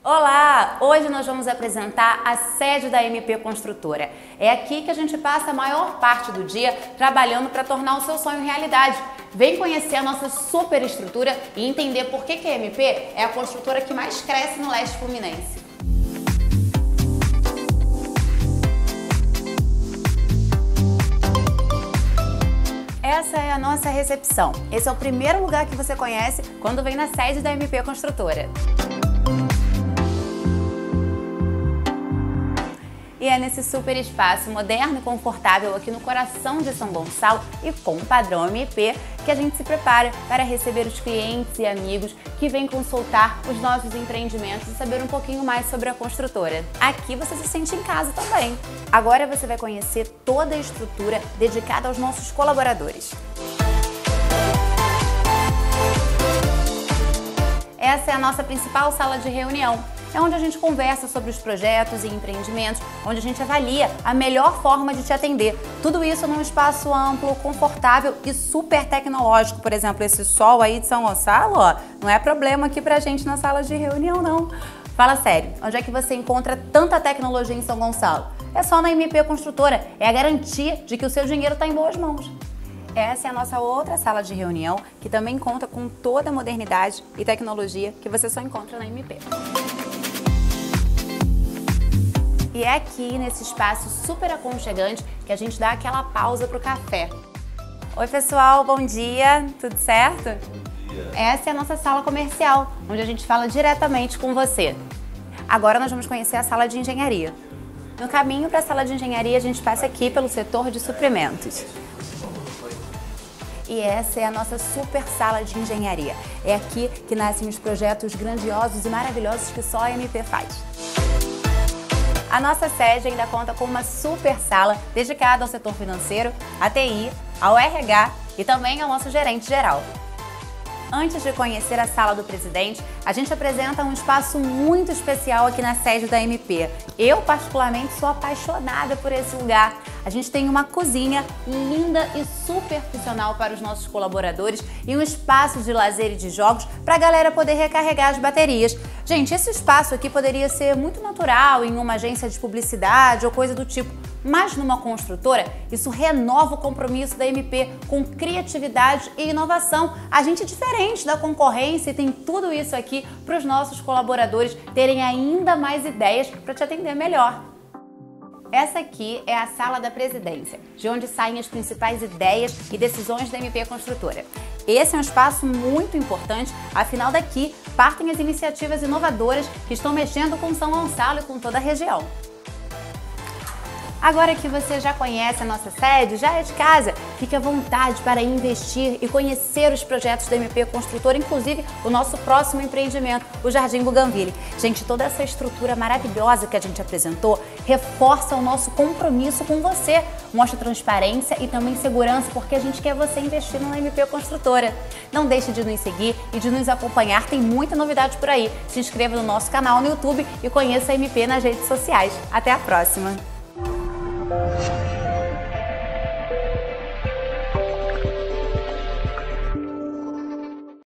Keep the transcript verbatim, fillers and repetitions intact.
Olá! Hoje nós vamos apresentar a sede da M P Construtora. É aqui que a gente passa a maior parte do dia trabalhando para tornar o seu sonho realidade. Vem conhecer a nossa super estrutura e entender por que que a M P é a construtora que mais cresce no leste fluminense. Essa é a nossa recepção. Esse é o primeiro lugar que você conhece quando vem na sede da M P Construtora. E é nesse super espaço moderno e confortável aqui no coração de São Gonçalo e com o padrão M P que a gente se prepara para receber os clientes e amigos que vêm consultar os nossos empreendimentos e saber um pouquinho mais sobre a construtora. Aqui você se sente em casa também. Agora você vai conhecer toda a estrutura dedicada aos nossos colaboradores. Essa é a nossa principal sala de reunião. É onde a gente conversa sobre os projetos e empreendimentos, onde a gente avalia a melhor forma de te atender. Tudo isso num espaço amplo, confortável e super tecnológico. Por exemplo, esse sol aí de São Gonçalo, ó, não é problema aqui pra gente na sala de reunião, não. Fala sério, onde é que você encontra tanta tecnologia em São Gonçalo? É só na M P Construtora, é a garantia de que o seu dinheiro está em boas mãos. Essa é a nossa outra sala de reunião, que também conta com toda a modernidade e tecnologia que você só encontra na M P. E é aqui, nesse espaço super aconchegante, que a gente dá aquela pausa para o café. Oi pessoal, bom dia, tudo certo? Bom dia. Essa é a nossa sala comercial, onde a gente fala diretamente com você. Agora nós vamos conhecer a sala de engenharia. No caminho para a sala de engenharia, a gente passa aqui pelo setor de suprimentos. E essa é a nossa super sala de engenharia. É aqui que nascem os projetos grandiosos e maravilhosos que só a M P faz. A nossa sede ainda conta com uma super sala dedicada ao setor financeiro, à T I, ao R H e também ao nosso gerente geral. Antes de conhecer a sala do presidente, a gente apresenta um espaço muito especial aqui na sede da M P. Eu, particularmente, sou apaixonada por esse lugar. A gente tem uma cozinha linda e super funcional para os nossos colaboradores e um espaço de lazer e de jogos para a galera poder recarregar as baterias. Gente, esse espaço aqui poderia ser muito natural em uma agência de publicidade ou coisa do tipo, mas numa construtora, isso renova o compromisso da M P com criatividade e inovação. A gente é diferente da concorrência e tem tudo isso aqui para os nossos colaboradores terem ainda mais ideias para te atender melhor. Essa aqui é a sala da presidência, de onde saem as principais ideias e decisões da M P Construtora. Esse é um espaço muito importante, afinal daqui partem as iniciativas inovadoras que estão mexendo com São Gonçalo e com toda a região. Agora que você já conhece a nossa sede, já é de casa, fique à vontade para investir e conhecer os projetos da M P Construtora, inclusive o nosso próximo empreendimento, o Jardim Bougainville. Gente, toda essa estrutura maravilhosa que a gente apresentou reforça o nosso compromisso com você, mostra transparência e também segurança, porque a gente quer você investindo na M P Construtora. Não deixe de nos seguir e de nos acompanhar, tem muita novidade por aí. Se inscreva no nosso canal no YouTube e conheça a M P nas redes sociais. Até a próxima! Thank you.